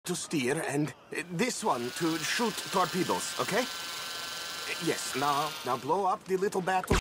to steer and this one to shoot torpedoes, okay? Yes, now blow up the little battle.